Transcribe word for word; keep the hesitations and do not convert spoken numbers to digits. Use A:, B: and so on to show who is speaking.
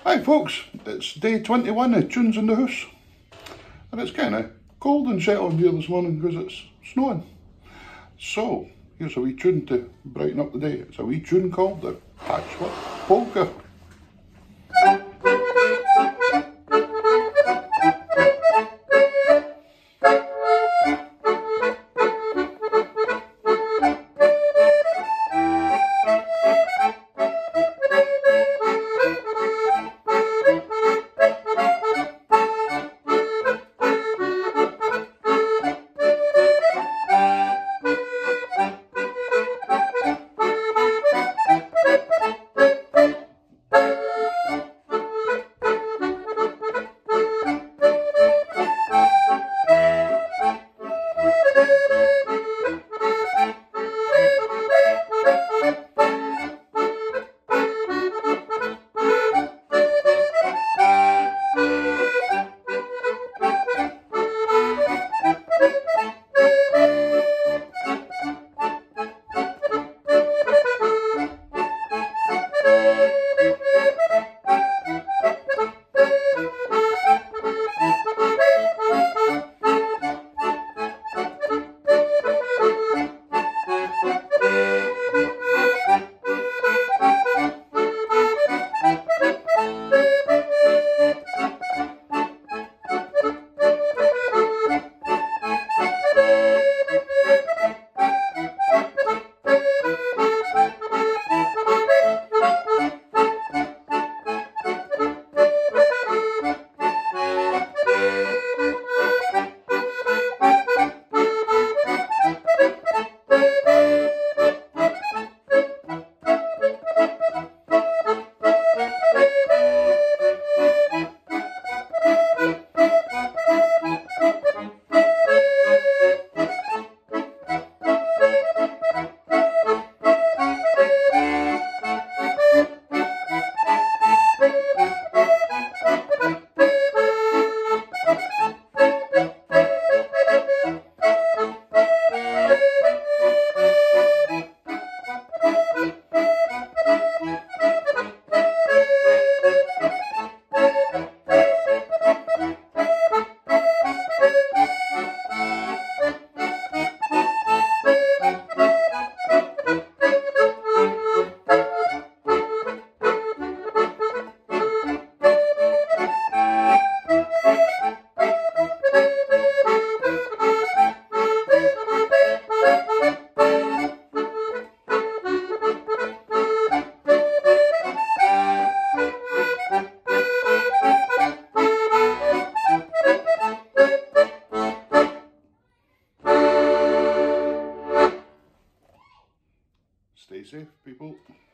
A: Hi folks, it's day twenty-one of Tunes in the House, and it's kind of cold and settled here this morning because it's snowing. So here's a wee tune to brighten up the day. It's a wee tune called the Patchwork Polka. Stay safe, people.